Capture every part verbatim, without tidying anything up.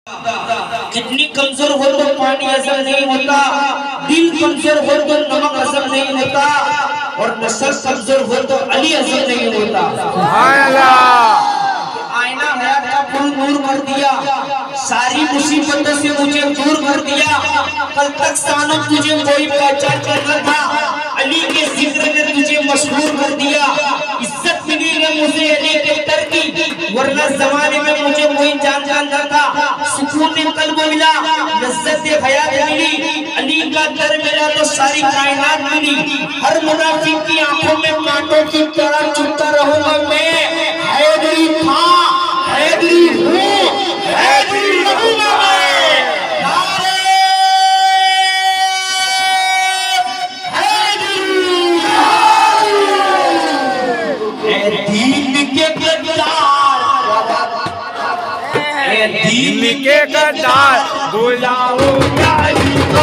कितनी कमजोर हो तो पानी हजम नहीं होता, दिल कमजोर हो तो नमक हजम नहीं होता, और नस्ल कमजोर हो तो अली हजम नहीं होता। आईना हयात का फूल नूर कर दिया, सारी मुसीबतों से मुझे दूर कर दिया। कल तक सानम तुझे कोई पहचान कर था, अली के जिक्र ने तुझे मशहूर कर दिया। इज्जत मिली है मुझे अली के दर की, वरना जमाने में मुझे कोई जान जानता था। सुकून कल्ब मिला, लज्जत हयात मिली, अली का दर मिला तो सारी कायनात मिली। हर मुनाफिक की आंखों में कांटों की तरह चुभता रहूंगा मैं। हैदरी था, हैदरी हूँ, हैदरी रहूंगा मैं। दीन के गद्दार बुलाओ अली को।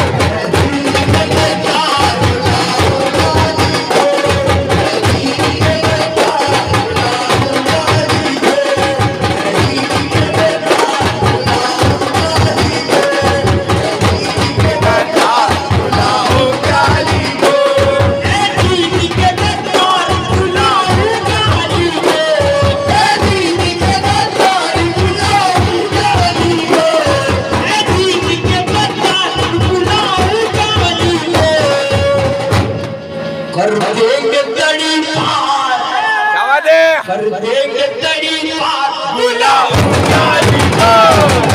कर देंगे तड़ी पार, कर देंगे तड़ी पार, बुलाओ अली को।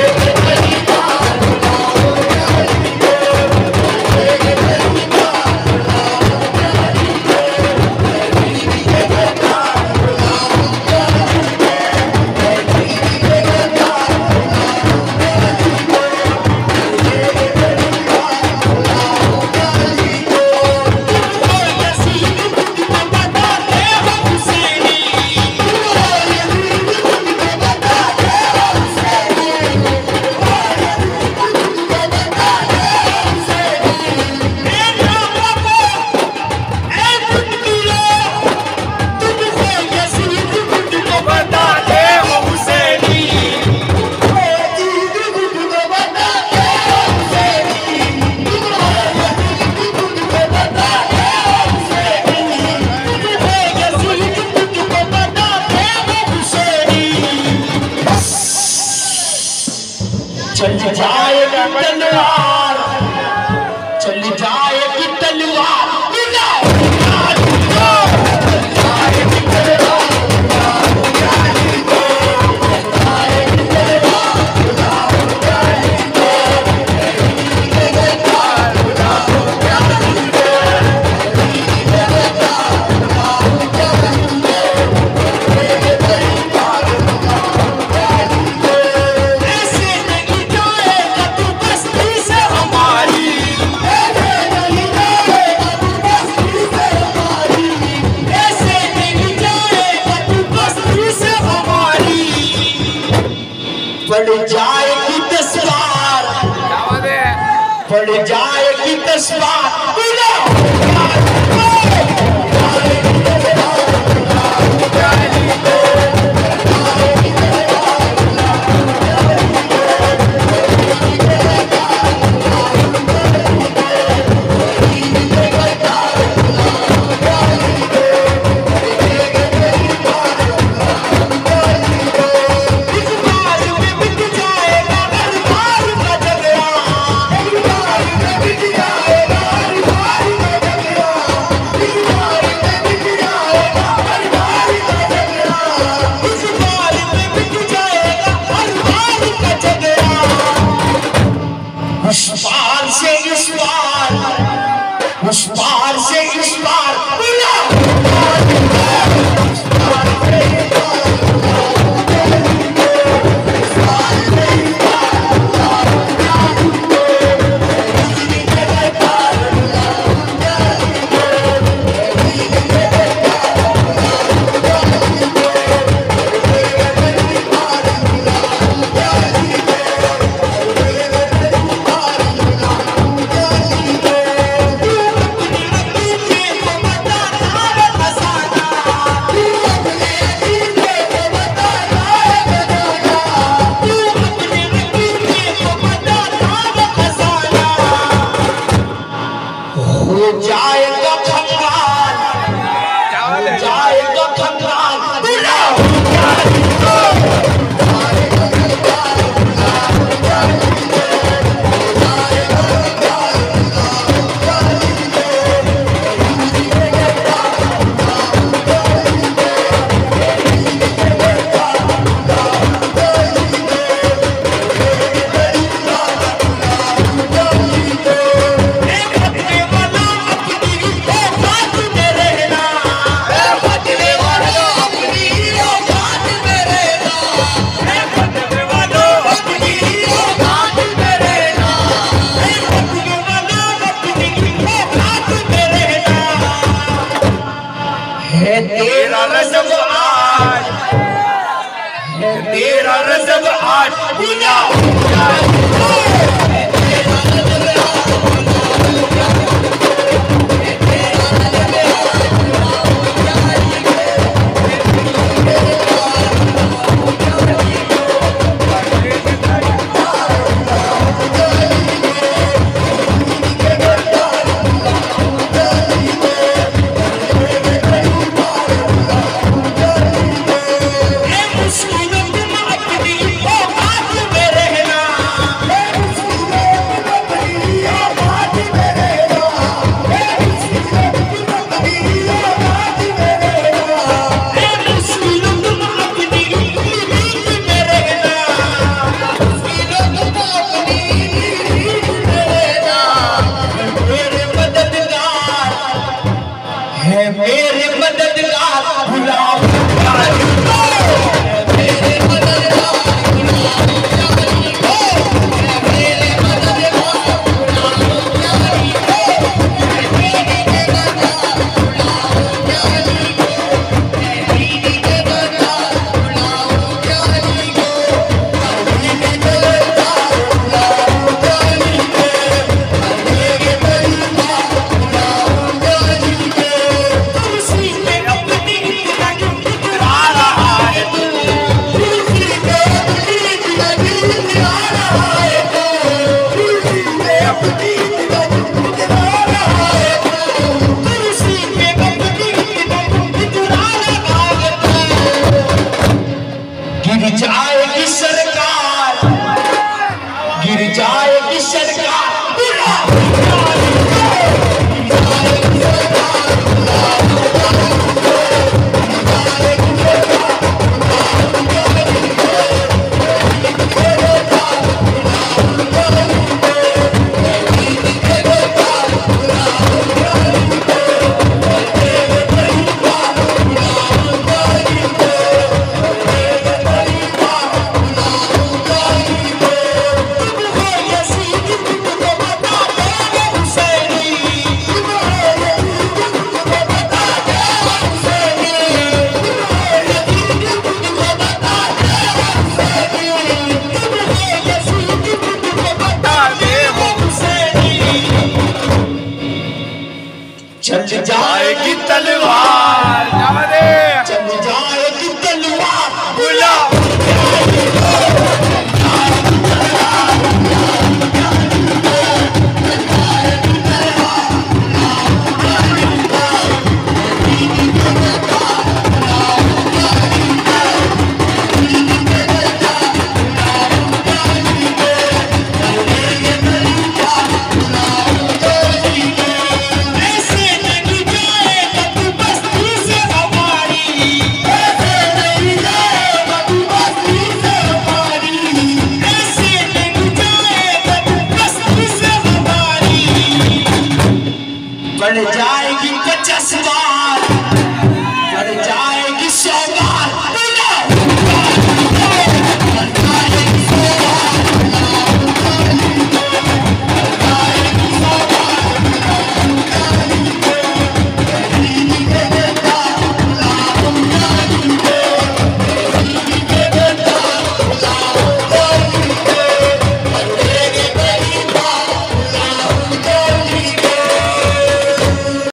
चल जाएगा तलवार, चल जाएगी तलवार, पड़ जाएगी तस्वार, पड़ जाएगी तस्वार। जाएगा खंगाल, जाएगा खंगाल, तेरा रज़्क़ आज, तेरा रज़्क़ आज पूरा मेरे मददगार गुलाम गिर जाएगी सरकार, गिर जाएगी सरकार, चल जाएगी तलवार।